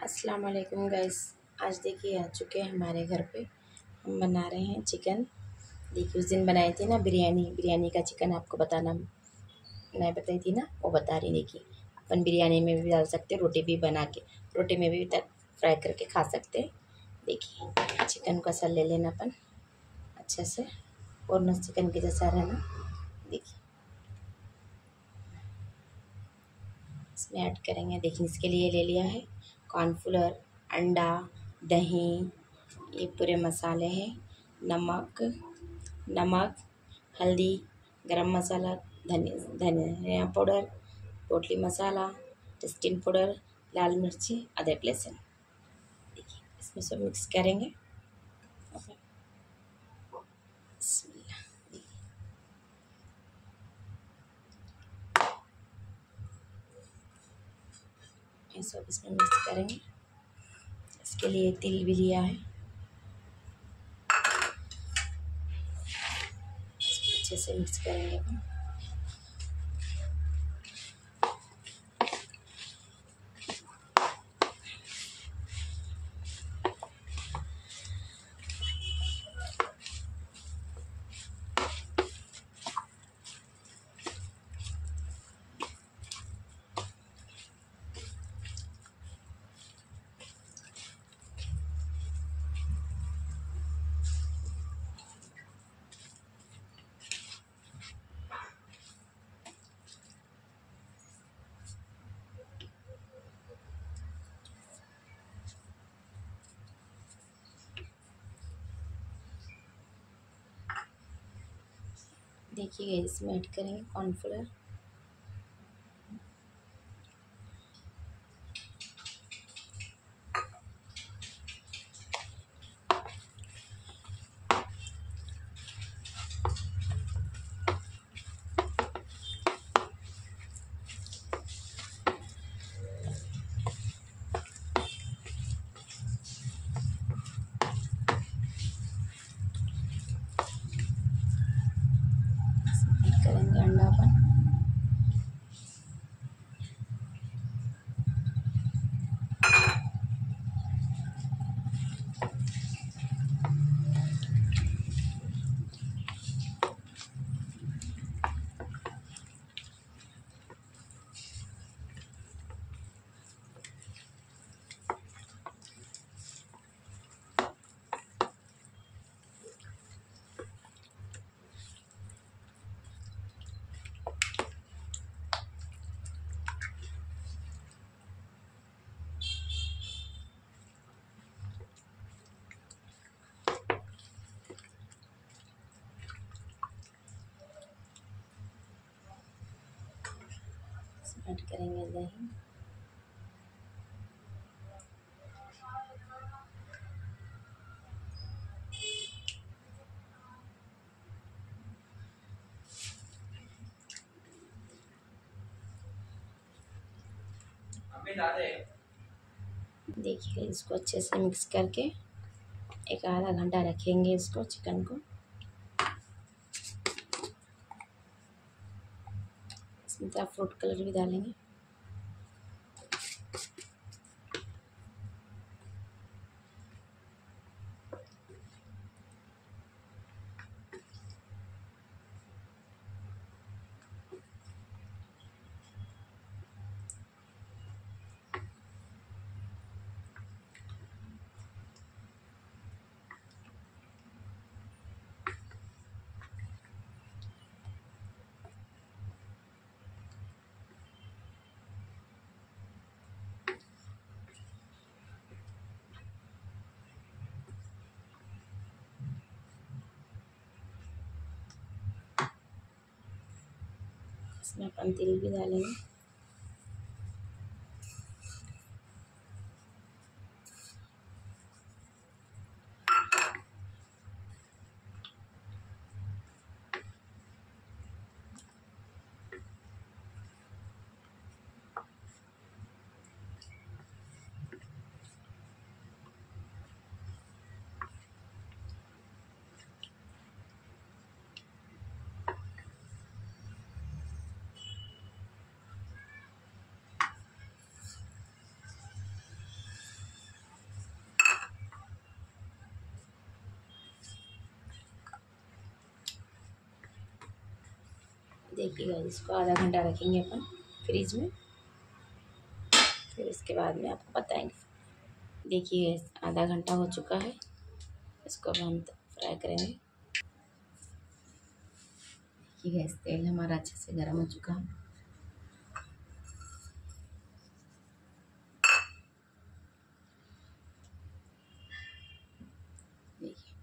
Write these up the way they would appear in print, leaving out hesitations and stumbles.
अस्सलाम वालेकुम गाइस। आज देखिए आ चुके हैं हमारे घर पे। हम बना रहे हैं चिकन। देखिए उस दिन बनाई थी ना बिरयानी का चिकन, आपको बताना मैं बताई थी ना, वो बता रही। देखिए अपन बिरयानी में भी डाल सकते हैं, रोटी भी बना के, रोटी में भी फ्राई करके खा सकते हैं। देखिए चिकन को ऐसा ले लेना अपन अच्छे से, और चिकन के जैसा रहना। देखिए इसमें ऐड करेंगे। देखिए इसके लिए ले लिया है कॉर्नफ्लोर, अंडा, दही, ये पूरे मसाले हैं। नमक नमक, हल्दी, गरम मसाला, धनिया पाउडर, पोटली मसाला, टेस्टिंग पाउडर, लाल मिर्ची, अदरक लहसुन। देखिए इसमें सब मिक्स करेंगे। बिस्मिल्लाह। ये सब इसमें मिक्स करेंगे। इसके लिए तिल भी लिया है, अच्छे से मिक्स करेंगे अपन। देखिए इसमें ऐड करेंगे कॉर्नफ्लोर, ऐड करेंगे अंडा अपन। ऐड करेंगे दही, देखिए इसको अच्छे से मिक्स करके एक आधा घंटा रखेंगे इसको, चिकन को। इसमें थोड़ा फ्रूट कलर भी डालेंगे। इसमें अपन तिल भी डालेंगे। देखिएगा, इसको आधा घंटा रखेंगे अपन फ्रिज में, फिर इसके बाद में आपको बताएंगे। देखिए आधा घंटा हो चुका है, इसको अब हम फ्राई करेंगे। देखिए गैस तेल हमारा अच्छे से गर्म हो चुका है। देखिए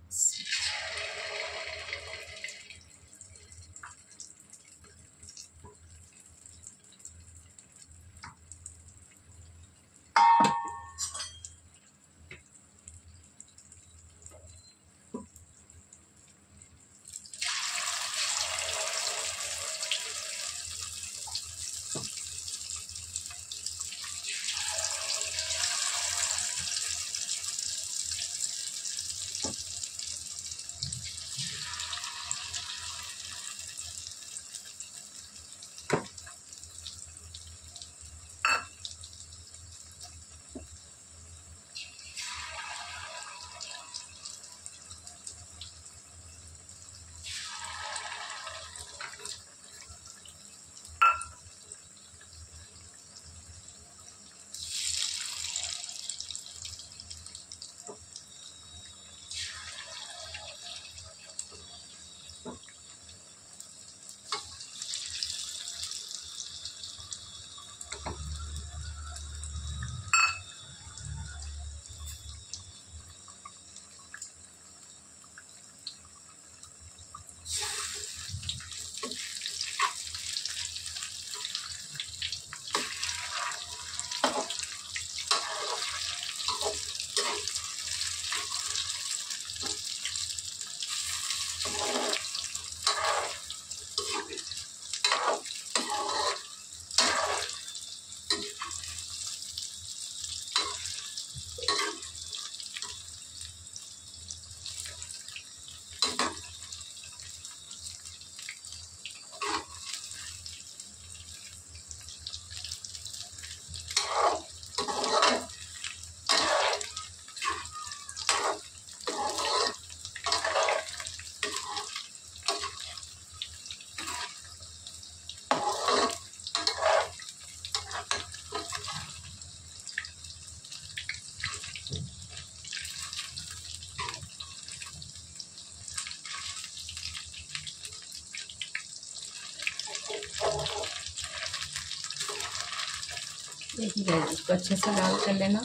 देखिए गैस इसको अच्छे से लाल कर लेना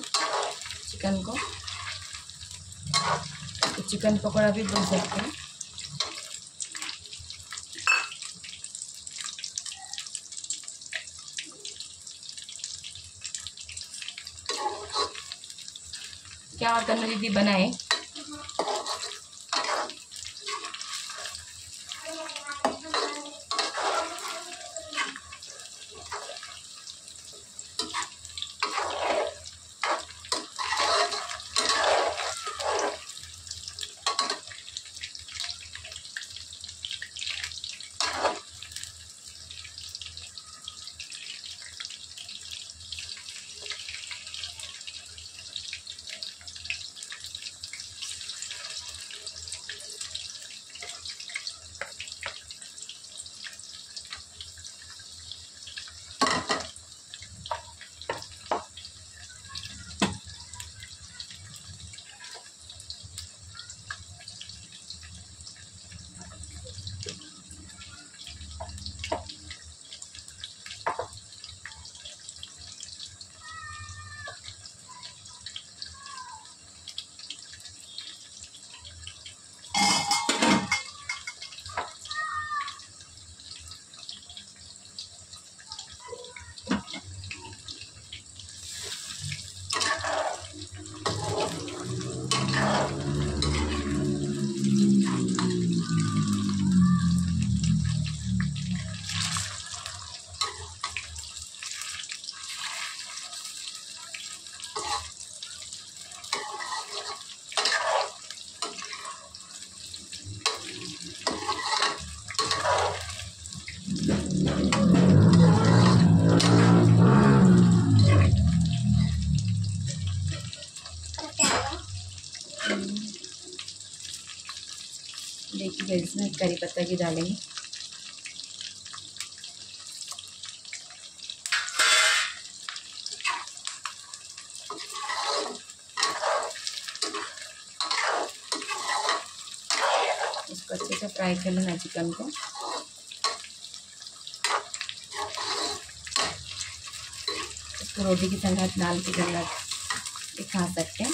चिकन को। तो चिकन पकौड़ा भी बोल सकते हैं। क्या करना दीदी बनाए? देखिए इसमें करी पत्ता की डालेंगे। इसको अच्छे से फ्राई कर लेना चिकन को। इसको रोटी की संगत डाल के गला खा सकते हैं।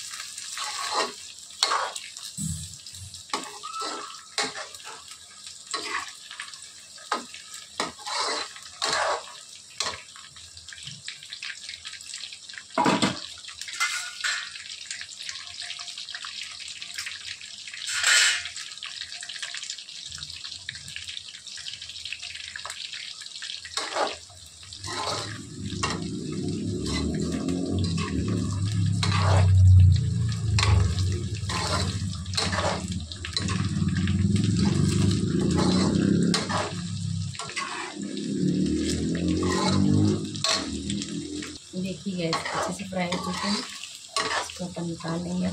देखिए गैस अच्छे से फ्राई हो चुके हैं, इसको अपन निकाल लेंगे।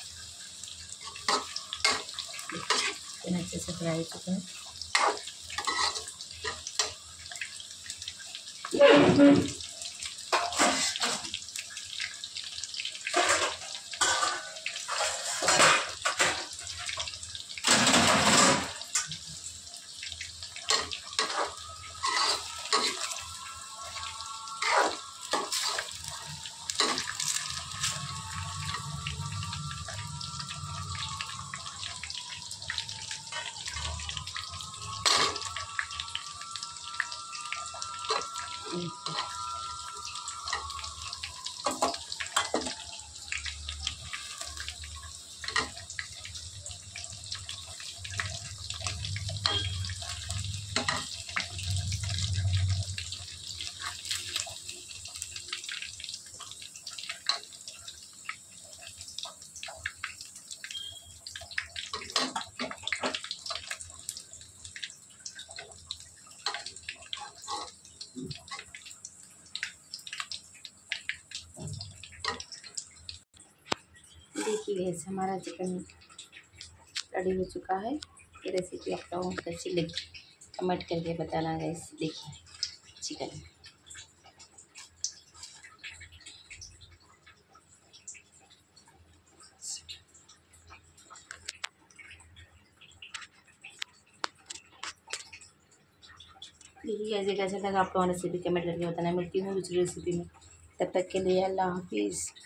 चिकन अच्छे से फ्राई हो चुका है। देखिए गैस हमारा चिकन रेडी हो चुका है। ये रेसिपी आप लोगों को कैसी लगी कमेंट करके बताना गैस। देखिए चिकन देखिए कैसे कैसे लगा आप लोगों रेसिपी कमेंट करके बताना। मिलती हूँ दूसरी रेसिपी में, तब तक के लिए अल्लाह हाफिज़।